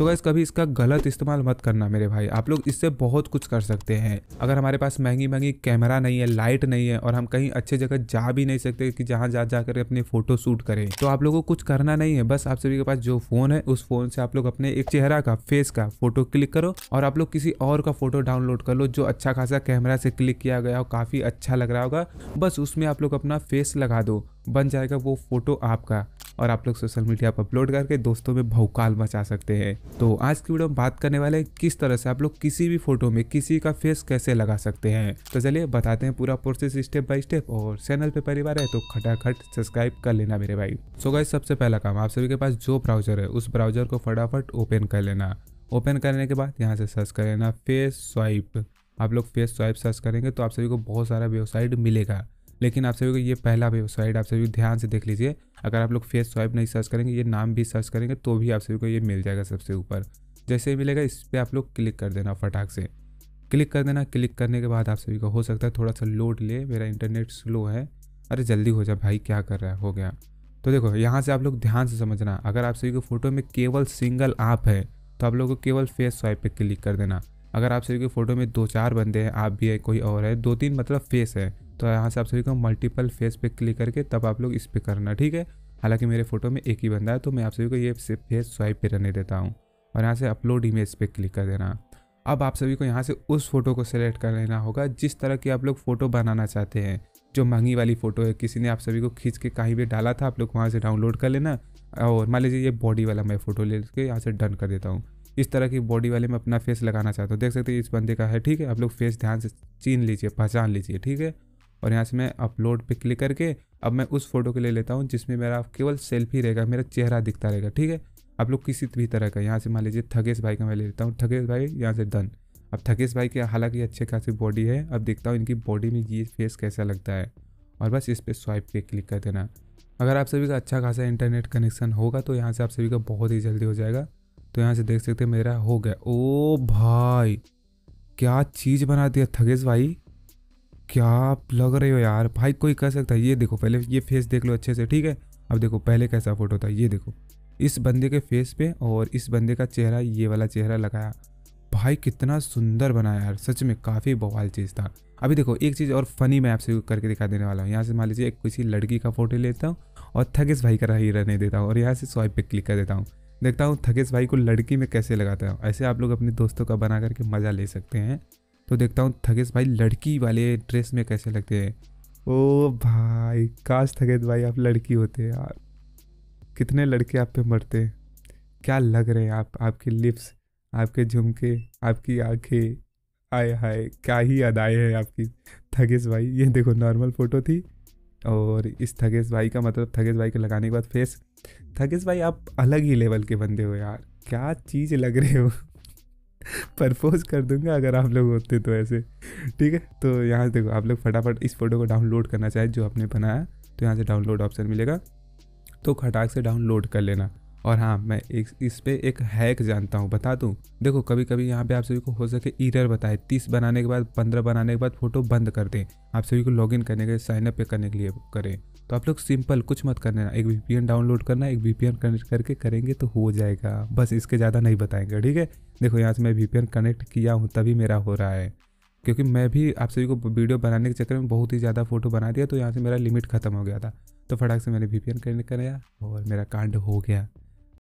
So guys कभी इसका गलत इस्तेमाल मत करना मेरे भाई, आप लोग इससे बहुत कुछ कर सकते हैं। अगर हमारे पास महंगी महंगी कैमरा नहीं है, लाइट नहीं है और हम कहीं अच्छे जगह जा भी नहीं सकते कि जहाँ जा जाकर अपने फोटो शूट करें, तो आप लोगों को कुछ करना नहीं है। बस आप सभी के पास जो फोन है उस फोन से आप लोग अपने एक चेहरा का, फेस का फोटो क्लिक करो और आप लोग किसी और का फोटो डाउनलोड कर लो जो अच्छा खासा कैमरा से क्लिक किया गया हो, काफी अच्छा लग रहा होगा। बस उसमें आप लोग अपना फेस लगा दो, बन जाएगा वो फोटो आपका और आप लोग सोशल मीडिया पर अपलोड करके दोस्तों में भौकाल मचा सकते हैं। तो आज की वीडियो में बात करने वाले हैं किस तरह से आप लोग किसी भी फोटो में किसी का फेस कैसे लगा सकते हैं। तो चलिए बताते हैं पूरा प्रोसेस स्टेप बाय स्टेप, और चैनल पे पहली बार है तो खटाखट सब्सक्राइब कर लेना मेरे भाई। सो गाइस सबसे पहला काम, आप सभी के पास जो ब्राउजर है उस ब्राउजर को फटाफट ओपन कर लेना। ओपन करने के बाद यहाँ से सर्च कर लेना फेस स्वाइप। आप लोग फेस स्वाइप सर्च करेंगे तो आप सभी को बहुत सारा वेबसाइट मिलेगा, लेकिन आप सभी को ये पहला वेबसाइट आप सभी ध्यान से देख लीजिए। अगर आप लोग फेस स्वाइप नहीं सर्च करेंगे, ये नाम भी सर्च करेंगे तो भी आप सभी को ये मिल जाएगा सबसे ऊपर। जैसे ही मिलेगा इस पर आप लोग क्लिक कर देना, फटाक से क्लिक कर देना। क्लिक करने के बाद आप सभी को हो सकता है थोड़ा सा लोड ले, मेरा इंटरनेट स्लो है। अरे जल्दी हो जा भाई, क्या कर रहा है, हो गया। तो देखो यहाँ से आप लोग ध्यान से समझना, अगर आप सभी को फोटो में केवल सिंगल आप है तो आप लोगों को केवल फेस स्वाइप पे क्लिक कर देना। अगर आप सभी के फोटो में 2-4 बंदे हैं, आप भी है, कोई और है, 2-3 मतलब फेस है, तो यहाँ से आप सभी को मल्टीपल फेस पे क्लिक करके तब आप लोग इस पे करना, ठीक है। हालांकि मेरे फोटो में एक ही बंदा है तो मैं आप सभी को ये फेस स्वाइप पे रहने देता हूँ और यहाँ से अपलोड इमेज पे क्लिक कर देना। अब आप सभी को यहाँ से उस फोटो को सिलेक्ट कर लेना होगा जिस तरह की आप लोग फोटो बनाना चाहते हैं। जो महंगी वाली फोटो है, किसी ने आप सभी को खींच के कहीं भी डाला था, आप लोग वहाँ से डाउनलोड कर लेना। और मान लीजिए ये बॉडी वाला मैं फोटो ले के यहाँ से डन कर देता हूँ। इस तरह की बॉडी वाले में अपना फेस लगाना चाहता हूँ, देख सकते हैं इस बंदे का है, ठीक है। आप लोग फेस ध्यान से चीन लीजिए, पहचान लीजिए, ठीक है। और यहाँ से मैं अपलोड पे क्लिक करके अब मैं उस फोटो को ले लेता हूँ जिसमें मेरा केवल सेल्फी रहेगा, मेरा चेहरा दिखता रहेगा, ठीक है। आप लोग किसी भी तरह का, यहाँ से मान लीजिए थगेश भाई का मैं ले लेता हूँ, थगेश भाई यहाँ से डन। अब थगेश भाई की हालांकि अच्छे खासी बॉडी है, अब देखता हूँ इनकी बॉडी में ये फेस कैसा लगता है और बस इस पर स्वाइप पे क्लिक कर देना। अगर आप सभी का अच्छा खासा इंटरनेट कनेक्शन होगा तो यहाँ से आप सभी का बहुत ही जल्दी हो जाएगा। तो यहाँ से देख सकते हैं मेरा हो गया। ओ भाई क्या चीज़ बना दिया थगेश भाई, क्या आप लग रहे हो यार भाई, कोई कर सकता है। ये देखो पहले ये फेस देख लो अच्छे से, ठीक है। अब देखो पहले कैसा फोटो था, ये देखो इस बंदे के फेस पे और इस बंदे का चेहरा, ये वाला चेहरा लगाया, भाई कितना सुंदर बनाया यार, सच में काफ़ी बवाल चीज़ था। अभी देखो एक चीज़ और फनी मैं आपसे करके दिखा देने वाला हूँ। यहाँ से मान लीजिए एक किसी लड़की का फोटो लेता हूँ और थगेश भाई का ही रहने देता हूँ और यहाँ से स्वाइप पे क्लिक कर देता हूँ। देखता हूँ थगेश भाई को लड़की में कैसे लगाता हूँ। ऐसे आप लोग अपने दोस्तों का बना करके मज़ा ले सकते हैं। तो देखता हूँ थगेश भाई लड़की वाले ड्रेस में कैसे लगते हैं। ओ भाई काश थगेश भाई आप लड़की होते यार, कितने लड़के आप पे मरते। क्या लग रहे हैं आप, आपके लिप्स, आपके झुमके, आपकी आंखें, आय हाय क्या ही अदाएं हैं आपकी थगेश भाई। ये देखो नॉर्मल फोटो थी और इस थगेश भाई का मतलब थगेश भाई के लगाने के बाद फेस। थगेश भाई आप अलग ही लेवल के बंदे हो यार, क्या चीज़ लग रहे हो। प्रपोज कर दूंगा अगर आप लोग होते तो ऐसे, ठीक है। तो यहाँ से देखो आप लोग फटाफट इस फोटो को डाउनलोड करना चाहे जो आपने बनाया तो यहाँ से डाउनलोड ऑप्शन मिलेगा, तो खटाक से डाउनलोड कर लेना। और हाँ मैं इस पे एक हैक जानता हूँ, बता दूँ। देखो कभी कभी यहाँ पे आप सभी को हो सके एरर बताए, 30 बनाने के बाद 15 बनाने के बाद फोटो बंद कर दें, आप सभी को लॉगिन करने के साइन अप पे करने के लिए करें। तो आप लोग सिंपल कुछ मत करना, एक VPN डाउनलोड करना, एक VPN कनेक्ट करके करेंगे तो हो जाएगा, बस इसके ज़्यादा नहीं बताएंगे, ठीक है। देखो यहाँ से मैं VPN कनेक्ट किया हूँ तभी मेरा हो रहा है, क्योंकि मैं भी आप सभी को वीडियो बनाने के चक्कर में बहुत ही ज़्यादा फोटो बना दिया तो यहाँ से मेरा लिमिट ख़त्म हो गया था। तो फटाक से मैंने VPN कनेक्ट कराया और मेरा कांड हो गया।